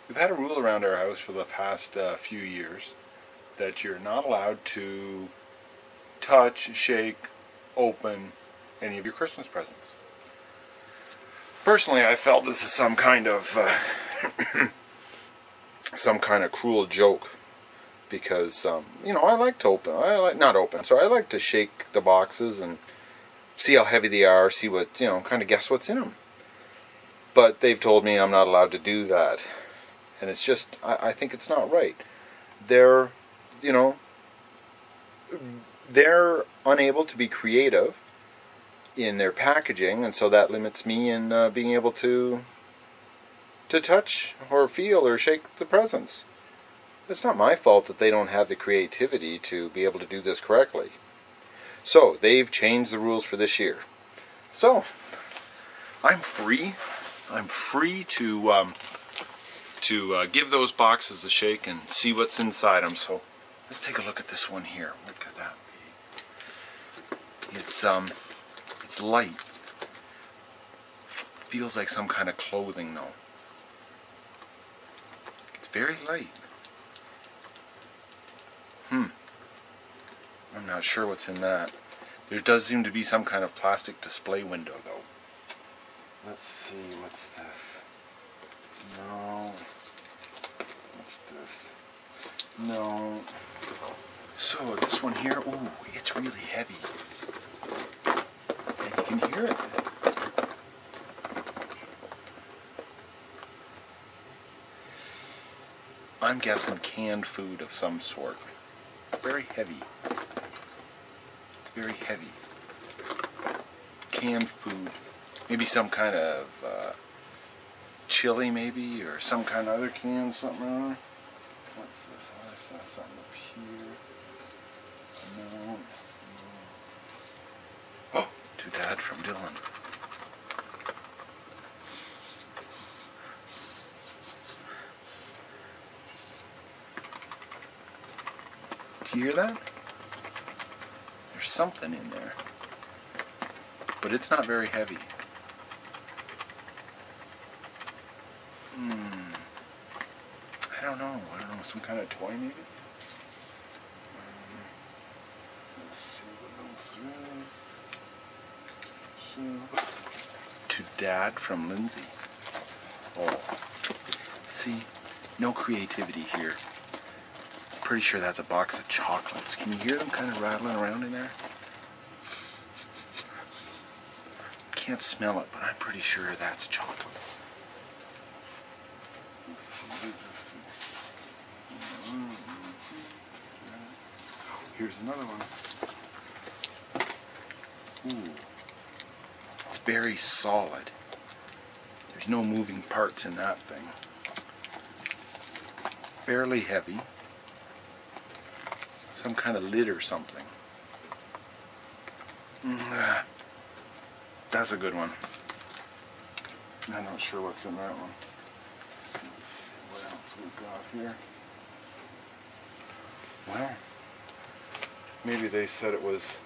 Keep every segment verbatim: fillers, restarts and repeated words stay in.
We've had a rule around our house for the past uh, few years that you're not allowed to touch, shake, open any of your Christmas presents. Personally, I felt this is some kind of uh, some kind of cruel joke because um, you know, I like to open. I like not open. So I like to shake the boxes and see how heavy they are, see what, you know, kind of guess what's in them. But they've told me I'm not allowed to do that. And it's just, I, I think it's not right. They're, you know, they're unable to be creative in their packaging, and so that limits me in uh, being able to to touch or feel or shake the presents. It's not my fault that they don't have the creativity to be able to do this correctly. So, they've changed the rules for this year. So, I'm free. I'm free to um, to uh, give those boxes a shake and see what's inside them. So, let's take a look at this one here. What could that be? It's um, it's light. Feels like some kind of clothing, though. It's very light. Hmm. I'm not sure what's in that. There does seem to be some kind of plastic display window, though. Let's see, what's this? No. What's this? No. So, this one here, ooh, it's really heavy. And you can hear it. I'm guessing canned food of some sort. Very heavy. It's very heavy. Canned food. Maybe some kind of uh, chili, maybe, or some kind of other can, something on. What's this? What's that? Something up here. No. No. Oh, to Dad from Dylan. Do you hear that? There's something in there. But it's not very heavy. Hmm. I don't know. I don't know. Some kind of toy, maybe? Um, let's see what else there is. To Dad from Lindsay. Oh. See? No creativity here. Pretty sure that's a box of chocolates. Can you hear them kind of rattling around in there? Can't smell it, but I'm pretty sure that's chocolates. Let's see, what is this too? Here's another one. Ooh. It's very solid. There's no moving parts in that thing. Fairly heavy. Some kind of lid or something. Mm, that's a good one. I'm not sure what's in that one. Let's see what else we've got here. Well, maybe they said it was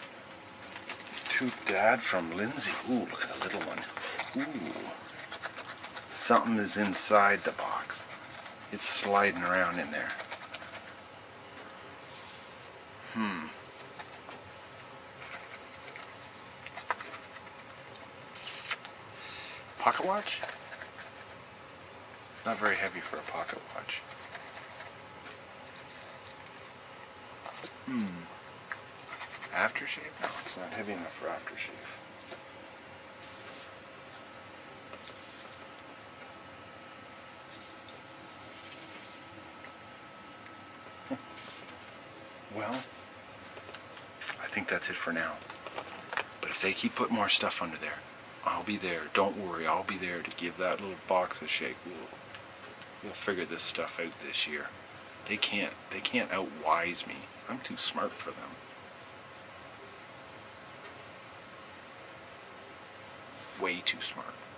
to Dad from Lindsay. Ooh, look at a little one. Ooh. Something is inside the box. It's sliding around in there. Hmm. Pocket watch? Not very heavy for a pocket watch. Hmm. Aftershave? No, it's not heavy enough for aftershave. Well, I think that's it for now. But if they keep putting more stuff under there, I'll be there. Don't worry, I'll be there to give that little box a shake. We'll, we'll figure this stuff out this year. They can't, they can't outwise me. I'm too smart for them. Way too smart.